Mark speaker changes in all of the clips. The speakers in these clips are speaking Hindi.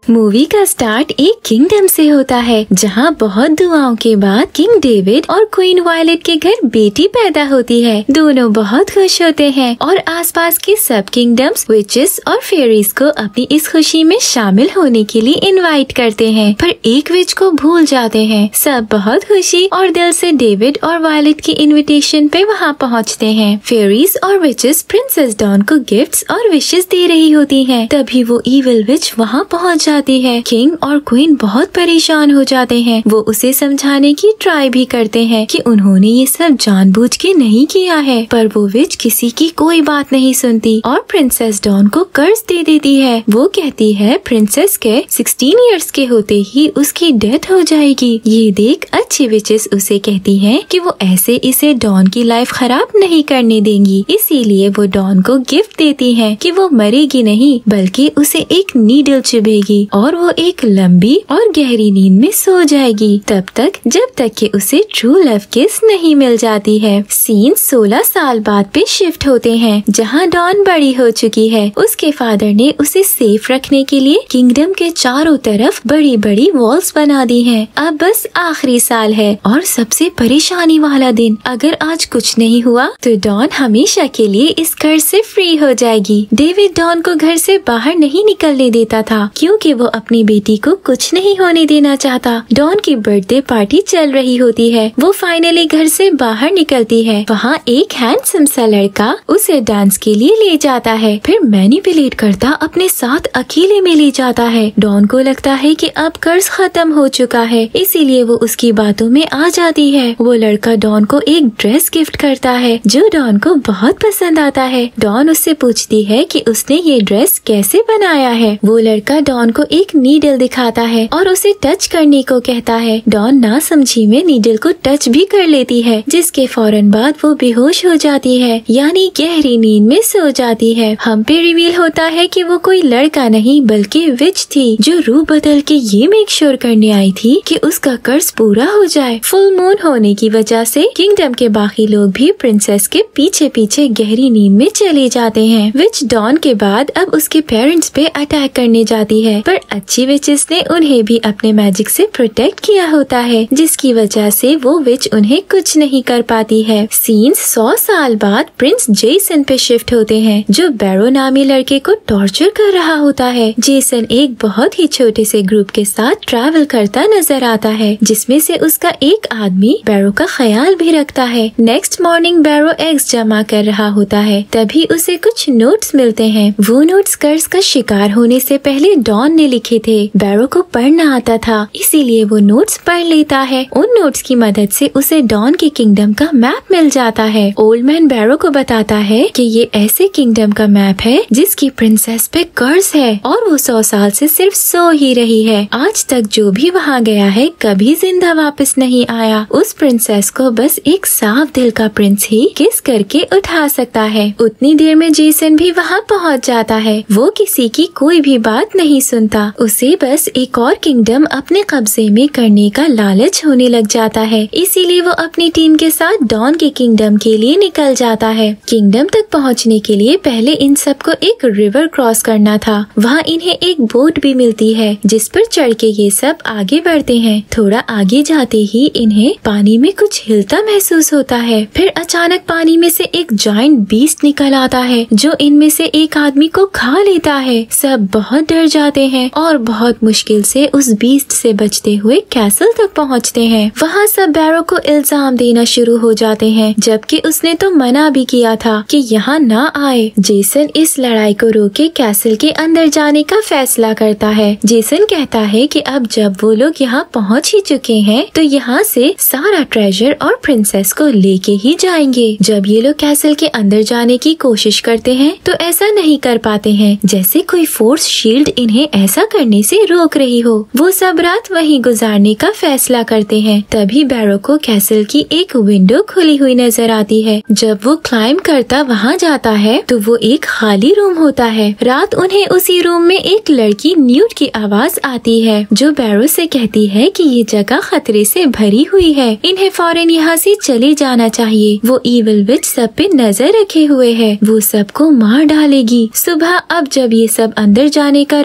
Speaker 1: मूवी का स्टार्ट एक किंगडम से होता है जहाँ बहुत दुआओं के बाद किंग डेविड और क्वीन वायलेट के घर बेटी पैदा होती है। दोनों बहुत खुश होते हैं और आसपास के सब किंगडम्स विचेस और फेरीज को अपनी इस खुशी में शामिल होने के लिए इनवाइट करते हैं, पर एक विच को भूल जाते हैं। सब बहुत खुशी और दिल से डेविड और वायलेट की इनविटेशन पे वहाँ पहुँचते हैं। फेरीज और विचेस प्रिंसेस डॉन को गिफ्ट्स और विशेष दे रही होती हैं। तभी वो इविल विच वहाँ पहुँच जाती है। किंग और क्वीन बहुत परेशान हो जाते हैं। वो उसे समझाने की ट्राई भी करते हैं कि उन्होंने ये सब जानबूझ के नहीं किया है, पर वो विच किसी की कोई बात नहीं सुनती और प्रिंसेस डॉन को कर्ज दे देती है। वो कहती है प्रिंसेस के 16 इयर्स के होते ही उसकी डेथ हो जाएगी। ये देख अच्छी विचेस उसे कहती है कि वो ऐसे इसे डॉन की लाइफ खराब नहीं करने देंगी, इसीलिए वो डॉन को गिफ्ट देती है कि वो मरेगी नहीं बल्कि उसे एक नीडल चुभेगी और वो एक लंबी और गहरी नींद में सो जाएगी, तब तक जब तक कि उसे ट्रू लव किस नहीं मिल जाती है। सीन 16 साल बाद पे शिफ्ट होते हैं जहाँ डॉन बड़ी हो चुकी है। उसके फादर ने उसे सेफ रखने के लिए किंगडम के चारों तरफ बड़ी बड़ी वॉल्स बना दी हैं। अब बस आखिरी साल है और सबसे परेशानी वाला दिन। अगर आज कुछ नहीं हुआ तो डॉन हमेशा के लिए इस कर्ज से फ्री हो जाएगी। डेविड डॉन को घर से बाहर नहीं निकलने देता था क्योंकि वो अपनी बेटी को कुछ नहीं होने देना चाहता। डॉन की बर्थडे पार्टी चल रही होती है। वो फाइनली घर से बाहर निकलती है। वहाँ एक हैंडसम सा लड़का उसे डांस के लिए ले जाता है, फिर मैनिपुलेट करता अपने साथ अकेले में ले जाता है। डॉन को लगता है कि अब कर्ज खत्म हो चुका है, इसीलिए वो उसकी बातों में आ जाती है। वो लड़का डॉन को एक ड्रेस गिफ्ट करता है जो डॉन को बहुत पसंद आता है। डॉन उससे पूछती है कि उसने ये ड्रेस कैसे बनाया है। वो लड़का डॉन को एक नीडल दिखाता है और उसे टच करने को कहता है। डॉन ना समझी में नीडल को टच भी कर लेती है, जिसके फौरन बाद वो बेहोश हो जाती है, यानी गहरी नींद में सो जाती है। हम पे रिवील होता है कि वो कोई लड़का नहीं बल्कि विच थी जो रूह बदल के ये मेक श्योर करने आई थी कि उसका कर्ज पूरा हो जाए। फुल मून होने की वजह से किंगडम के बाकी लोग भी प्रिंसेस के पीछे पीछे गहरी नींद में चले जाते हैं। विच डॉन के बाद अब उसके पेरेंट्स पे अटैक करने जाती है, पर अच्छी विचेस ने उन्हें भी अपने मैजिक से प्रोटेक्ट किया होता है, जिसकी वजह से वो विच उन्हें कुछ नहीं कर पाती है। सीन्स 100 साल बाद प्रिंस जेसन पे शिफ्ट होते हैं जो बैरो नामी लड़के को टॉर्चर कर रहा होता है। जेसन एक बहुत ही छोटे से ग्रुप के साथ ट्रैवल करता नजर आता है, जिसमें से उसका एक आदमी बैरो का ख्याल भी रखता है। नेक्स्ट मॉर्निंग बैरो एग्स जमा कर रहा होता है, तभी उसे कुछ नोट्स मिलते हैं। वो नोट्स कर्ज का शिकार होने से पहले डॉन ने लिखे थे। बैरो को पढ़ना आता था, इसीलिए वो नोट्स पढ़ लेता है। उन नोट्स की मदद से उसे डॉन के किंगडम का मैप मिल जाता है। ओल्ड मैन बैरो को बताता है कि ये ऐसे किंगडम का मैप है जिसकी प्रिंसेस पे कर्ज है और वो 100 साल से सिर्फ सो ही रही है। आज तक जो भी वहाँ गया है कभी जिंदा वापस नहीं आया। उस प्रिंसेस को बस एक साफ दिल का प्रिंस ही किस करके उठा सकता है। उतनी देर में जेसन भी वहाँ पहुँच जाता है। वो किसी की कोई भी बात नहीं सुनता, उसे बस एक और किंगडम अपने कब्जे में करने का लालच होने लग जाता है, इसीलिए वो अपनी टीम के साथ डॉन के किंगडम के लिए निकल जाता है। किंगडम तक पहुंचने के लिए पहले इन सबको एक रिवर क्रॉस करना था। वहाँ इन्हें एक बोट भी मिलती है जिस पर चढ़ के ये सब आगे बढ़ते हैं। थोड़ा आगे जाते ही इन्हें पानी में कुछ हिलता महसूस होता है। फिर अचानक पानी में से एक जायंट बीस्ट निकल आता है जो इनमें से एक आदमी को खा लेता है। सब बहुत डर जाते हैं और बहुत मुश्किल से उस बीस्ट से बचते हुए कैसल तक पहुंचते हैं। वहाँ सब बैरो को इल्जाम देना शुरू हो जाते हैं, जबकि उसने तो मना भी किया था कि यहाँ ना आए। जेसन इस लड़ाई को रोके कैसल के अंदर जाने का फैसला करता है। जेसन कहता है कि अब जब वो लोग यहाँ पहुँच ही चुके हैं तो यहाँ से सारा ट्रेजर और प्रिंसेस को लेके ही जाएंगे। जब ये लोग कैसल के अंदर जाने की कोशिश करते हैं तो ऐसा नहीं कर पाते हैं, जैसे कोई फोर्स शील्ड इन्हें ऐसा करने से रोक रही हो। वो सब रात वहीं गुजारने का फैसला करते हैं। तभी बैरो को कैसल की एक विंडो खुली हुई नजर आती है। जब वो क्लाइंब करता वहाँ जाता है तो वो एक खाली रूम होता है। रात उन्हें उसी रूम में एक लड़की न्यूट की आवाज आती है जो बैरो से कहती है कि ये जगह खतरे से भरी हुई है, इन्हें फौरन यहाँ से चले जाना चाहिए। वो इविल विच सब पे नजर रखे हुए है, वो सबको मार डालेगी। सुबह अब जब ये सब अंदर जाने का रास्ता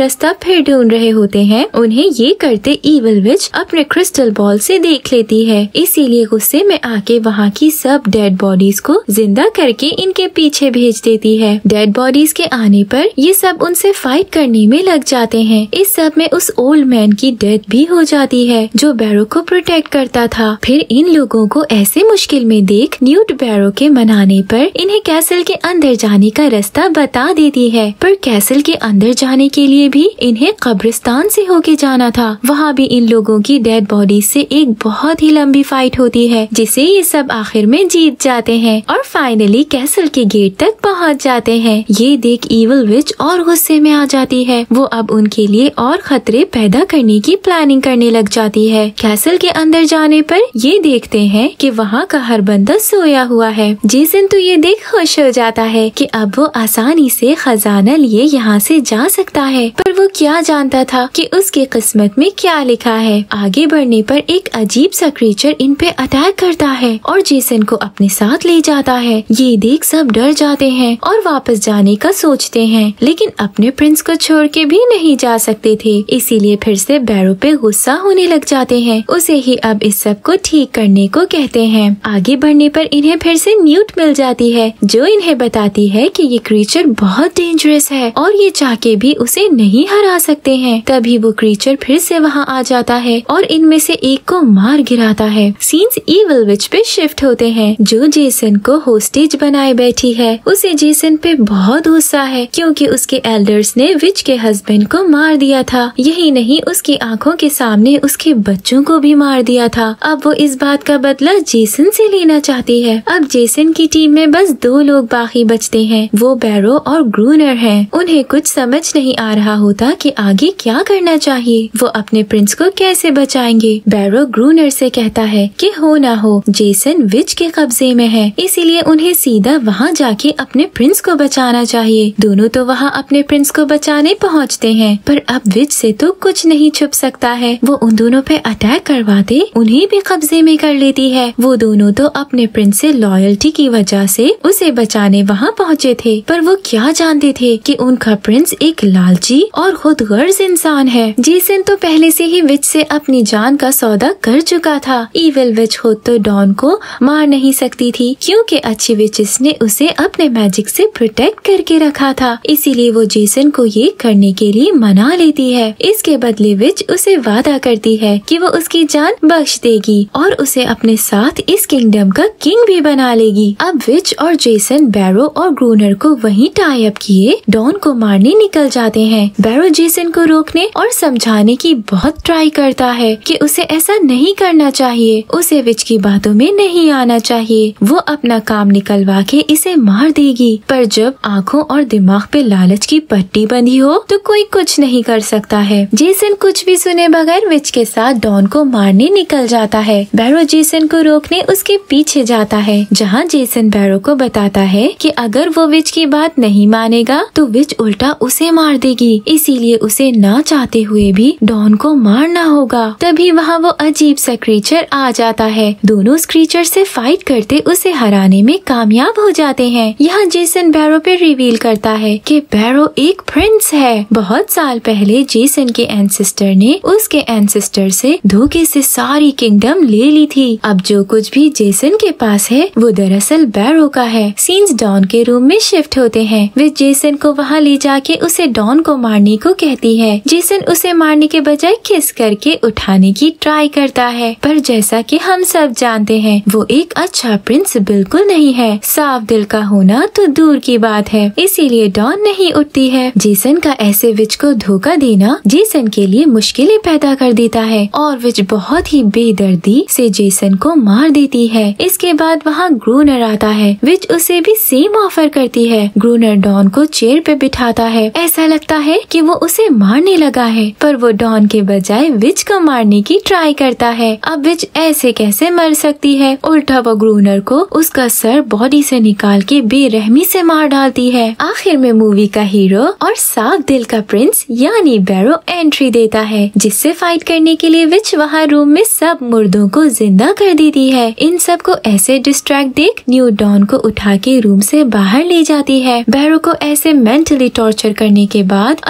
Speaker 1: फिर ढूंढ रहे होते हैं, उन्हें ये करते इविल विच अपने क्रिस्टल बॉल से देख लेती है। इसीलिए गुस्से में आके वहाँ की सब डेड बॉडीज को जिंदा करके इनके पीछे भेज देती है। डेड बॉडीज के आने पर ये सब उनसे फाइट करने में लग जाते हैं। इस सब में उस ओल्ड मैन की डेथ भी हो जाती है जो बैरो को प्रोटेक्ट करता था। फिर इन लोगों को ऐसे मुश्किल में देख न्यूट बैरो के मनाने पर इन्हें कैसल के अंदर जाने का रास्ता बता देती है। पर कैसल के अंदर जाने के लिए भी इन्हें कब्रिस्तान से होके जाना था। वहाँ भी इन लोगों की डेड बॉडी से एक बहुत ही लंबी फाइट होती है, जिसे ये सब आखिर में जीत जाते हैं और फाइनली कैसल के गेट तक पहुँच जाते हैं। ये देख इविल विच और गुस्से में आ जाती है। वो अब उनके लिए और खतरे पैदा करने की प्लानिंग करने लग जाती है। कैसल के अंदर जाने पर ये देखते हैं कि वहाँ का हर बंदा सोया हुआ है। जेसन तो ये देख खुश हो जाता है कि अब वो आसानी से खजाना लिए यहाँ से जा सकता है, पर वो क्या जानता था कि उसकी किस्मत में क्या लिखा है। आगे बढ़ने पर एक अजीब सा क्रीचर इन पे अटैक करता है और जेसन को अपने साथ ले जाता है। ये देख सब डर जाते हैं और वापस जाने का सोचते हैं, लेकिन अपने प्रिंस को छोड़ के भी नहीं जा सकते थे। इसीलिए फिर से बैरो पे गुस्सा होने लग जाते हैं। उसे ही अब इस सब को ठीक करने को कहते हैं। आगे बढ़ने पर इन्हें फिर से न्यूट मिल जाती है, जो इन्हें बताती है कि ये क्रीचर बहुत डेंजरस है और ये चाह के भी उसे नहीं हरा सकते हैं। तभी वो क्रीचर फिर से वहाँ आ जाता है और इनमें से एक को मार गिराता है। सीन्स इविल विच पे शिफ्ट होते हैं, जो जेसन को होस्टेज बनाए बैठी है। उसे जेसन पे बहुत गुस्सा है क्योंकि उसके एल्डर्स ने विच के हस्बैंड को मार दिया था। यही नहीं, उसकी आंखों के सामने उसके बच्चों को भी मार दिया था। अब वो इस बात का बदला जेसन से लेना चाहती है। अब जेसन की टीम में बस 2 लोग बाकी बचते हैं, वो बैरो और ग्रूनर हैं। उन्हें कुछ समझ नहीं आ रहा होता कि आगे क्या करना चाहिए। वो अपने प्रिंस को कैसे बचाएंगे। बैरो ग्रूनर से कहता है कि हो ना हो जेसन विच के कब्जे में है, इसीलिए उन्हें सीधा वहाँ जाके अपने प्रिंस को बचाना चाहिए। दोनों तो वहाँ अपने प्रिंस को बचाने पहुँचते हैं, पर अब विच से तो कुछ नहीं छुप सकता है। वो उन दोनों पे अटैक करवाते उन्हें भी कब्जे में कर लेती है। वो दोनों तो अपने प्रिंस से लॉयल्टी की वजह से उसे बचाने वहाँ पहुँचे थे, पर वो क्या जानते थे कि उनका प्रिंस एक लालची और खुद गर्ज इंसान है। जेसन तो पहले से ही विच से अपनी जान का सौदा कर चुका था। इविल विच खुद तो डॉन को मार नहीं सकती थी क्योंकि अच्छी विचेस ने उसे अपने मैजिक से प्रोटेक्ट करके रखा था। इसीलिए वो जेसन को ये करने के लिए मना लेती है। इसके बदले विच उसे वादा करती है कि वो उसकी जान बख्श देगी और उसे अपने साथ इस किंगडम का किंग भी बना लेगी। अब विच और जेसन बैरो और ग्रूनर को वहीं टाई अप किए डॉन को मारने निकल जाते हैं। बैरो जेसन को रोकने और समझाने की बहुत ट्राई करता है कि उसे ऐसा नहीं करना चाहिए, उसे विच की बातों में नहीं आना चाहिए, वो अपना काम निकलवा के इसे मार देगी। पर जब आँखों और दिमाग पे लालच की पट्टी बंधी हो तो कोई कुछ नहीं कर सकता है। जेसन कुछ भी सुने बगैर विच के साथ डॉन को मारने निकल जाता है। बैरो जेसन को रोकने उसके पीछे जाता है, जहाँ जेसन बैरो को बताता है कि अगर वो विच की बात नहीं मानेगा तो विच उल्टा उसे मार देगी, इसीलिए उसे ना चाहते हुए भी डॉन को मारना होगा। तभी वहाँ वो अजीब सा क्रीचर आ जाता है। दोनों उस क्रीचर से फाइट करते उसे हराने में कामयाब हो जाते हैं। यहाँ जेसन बैरो पे रिवील करता है कि बैरो एक प्रिंस है। बहुत साल पहले जेसन के एंसेस्टर ने उसके एंसेस्टर से धोखे से सारी किंगडम ले ली थी। अब जो कुछ भी जेसन के पास है वो दरअसल बैरो का है। सीन्स डॉन के रूम में शिफ्ट होते हैं। वे जेसन को वहाँ ले जाके उसे डॉन को मारने को कहती है। जेसन उसे मारने के बजाय किस करके उठाने की ट्राई करता है, पर जैसा कि हम सब जानते हैं वो एक अच्छा प्रिंस बिल्कुल नहीं है। साफ दिल का होना तो दूर की बात है, इसीलिए डॉन नहीं उठती है। जेसन का ऐसे विच को धोखा देना जेसन के लिए मुश्किलें पैदा कर देता है और विच बहुत ही बेदर्दी से जेसन को मार देती है। इसके बाद वहाँ ग्रूनर आता है। विच उसे भी सेम ऑफर करती है। ग्रूनर डॉन को चेयर पे बिठाता है। ऐसा लगता है कि वो उसे मारने लगा है, पर वो डॉन के बजाय विच को मारने की ट्राई करता है। अब विच ऐसे कैसे मर सकती है। उल्टा वो ग्रूनर को उसका सर बॉडी से निकाल के बेरहमी से मार डालती है। आखिर में मूवी का हीरो और साफ दिल का प्रिंस यानी बैरो एंट्री देता है, जिससे फाइट करने के लिए विच वहाँ रूम में सब मुर्दों को जिंदा कर देती है। इन सब को ऐसे डिस्ट्रैक्ट देख न्यू डॉन को उठा के रूम से बाहर ले जाती है। बैरो को ऐसे मेंटली टॉर्चर करने के बाद अचानक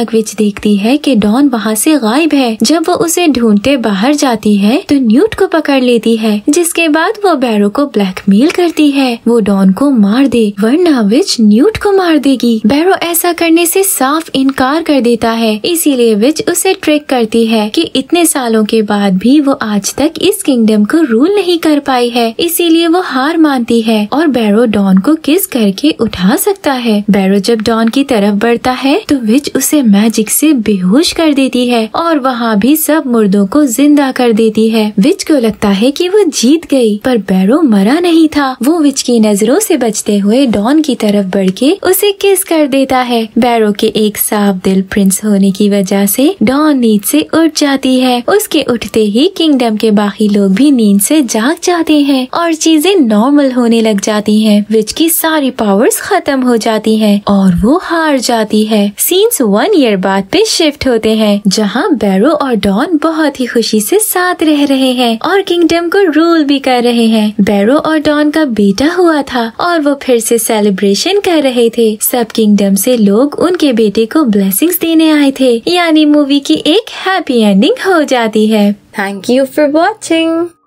Speaker 1: अचानक विच देखती है कि डॉन वहाँ से गायब है। जब वो उसे ढूंढते बाहर जाती है तो न्यूट को पकड़ लेती है, जिसके बाद वो बैरो को ब्लैकमेल करती है वो डॉन को मार दे, वरना विच न्यूट को मार देगी। बैरो ऐसा करने से साफ इनकार कर देता है, इसीलिए विच उसे ट्रिक करती है कि इतने सालों के बाद भी वो आज तक इस किंगडम को रूल नहीं कर पाई है, इसीलिए वो हार मानती है और बैरो डॉन को किस करके उठा सकता है। बैरो जब डॉन की तरफ बढ़ता है तो विच उसे मैजिक से बेहोश कर देती है और वहाँ भी सब मुर्दों को जिंदा कर देती है। विच को लगता है कि वो जीत गई, पर बैरो मरा नहीं था। वो विच की नजरों से बचते हुए डॉन की तरफ बढ़ के उसे किस कर देता है। बैरो के एक साफ दिल प्रिंस होने की वजह से डॉन नींद से उठ जाती है। उसके उठते ही किंगडम के बाकी लोग भी नींद से जाग जाते हैं और चीजें नॉर्मल होने लग जाती हैं। विच की सारी पावर्स खत्म हो जाती हैं और वो हार जाती है। सीन्स 1 ईयर बाद पे शिफ्ट होते हैं, जहाँ बैरो और डॉन बहुत ही खुशी से साथ रह रहे हैं और किंगडम को रूल भी कर रहे हैं। बैरो और डॉन का बेटा हुआ था और वो फिर से सेलिब्रेशन कर रहे थे। सब किंगडम से लोग उनके बेटे को ब्लेसिंग्स देने आए थे, यानी मूवी की एक हैप्पी एंडिंग हो जाती है।
Speaker 2: Thank you for watching.